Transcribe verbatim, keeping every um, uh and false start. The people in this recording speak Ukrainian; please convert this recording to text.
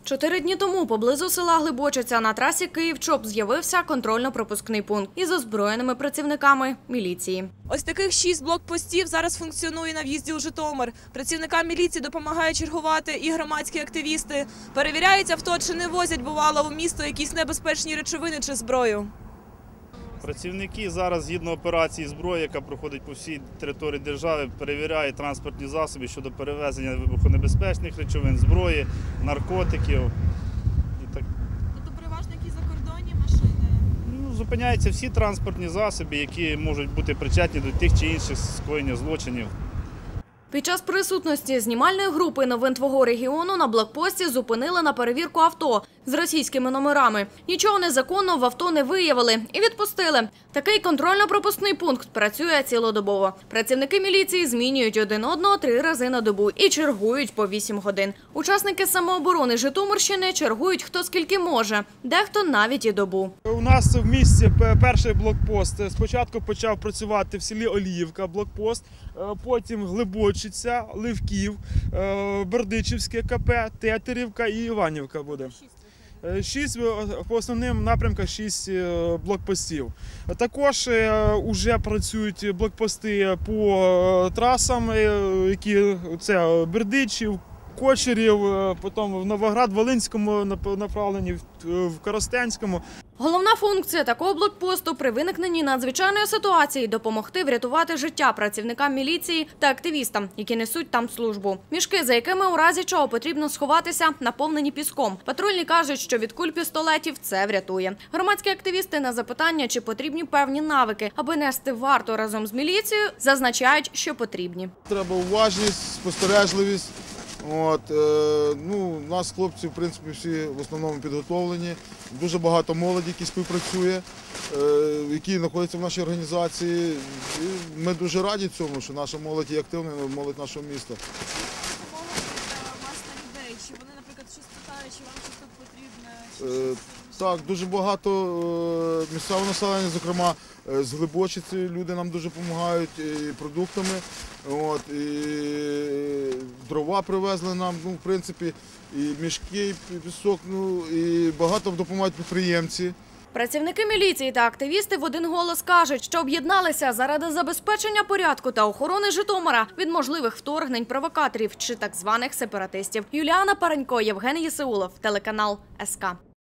Чотири дні тому поблизу села Глибочиця на трасі Київ-Чоп з'явився контрольно-пропускний пункт із озброєними працівниками міліції. Ось таких шість блокпостів зараз функціонує на в'їзді у Житомир. Працівникам міліції допомагають чергувати і громадські активісти. Перевіряють авто, чи не возять, бувало, у місто якісь небезпечні речовини чи зброю. Працівники зараз, згідно операції «Зброя», яка проходить по всій території держави, перевіряють транспортні засоби щодо перевезення вибухонебезпечних речовин, зброї, наркотиків. І так. Тобто переважно якісь закордонні машини? Ну, зупиняються всі транспортні засоби, які можуть бути причетні до тих чи інших скоєння злочинів. Під час присутності знімальної групи «Новин твого регіону» на блокпості зупинили на перевірку авто з російськими номерами. Нічого незаконного в авто не виявили і відпустили. Такий контрольно-пропускний пункт працює цілодобово. Працівники міліції змінюють один одного три рази на добу і чергують по вісім годин. Учасники самооборони Житомирщини чергують хто скільки може, дехто навіть і добу. У нас в місті перший блокпост спочатку почав працювати в селі Оліївка блокпост, потім Глибочиця, Ливків, Бердичівське КП, Тетерівка і Іванівка буде. Шість, по основним напрямкам шість блокпостів. Також вже працюють блокпости по трасам, які це Бердичів, Кочерів, потім в Новоград-Волинському направленні, в Коростенському. Головна функція такого блокпосту при виникненні надзвичайної ситуації – допомогти врятувати життя працівникам міліції та активістам, які несуть там службу. Мішки, за якими у разі чого потрібно сховатися, наповнені піском. Патрульні кажуть, що від куль пістолетів це врятує. Громадські активісти на запитання, чи потрібні певні навики, аби нести варту разом з міліцією, зазначають, що потрібні. Треба уважність, спостережливість. От, е, ну, у нас хлопці, в принципі, всі в основному підготовлені. Дуже багато молоді, які співпрацює, е, які знаходяться в нашій організації. І ми дуже раді цьому, що наша молодь є активна, молодь нашого міста. Молодь власне людей, чи вони, наприклад, щось питають, чи вам щось тут потрібне? Е, так, дуже багато е, місцевого населення, зокрема, е, з Глибочиці люди нам дуже допомагають і продуктами. От, і дрова привезли нам, ну, в принципі, і мішки, і пісок, ну, і багато допомагають підприємці. Працівники міліції та активісти в один голос кажуть, що об'єдналися заради забезпечення порядку та охорони Житомира від можливих вторгнень провокаторів чи так званих сепаратистів. Юліана Паренько, Євген Єсеулов, телеканал ес ка.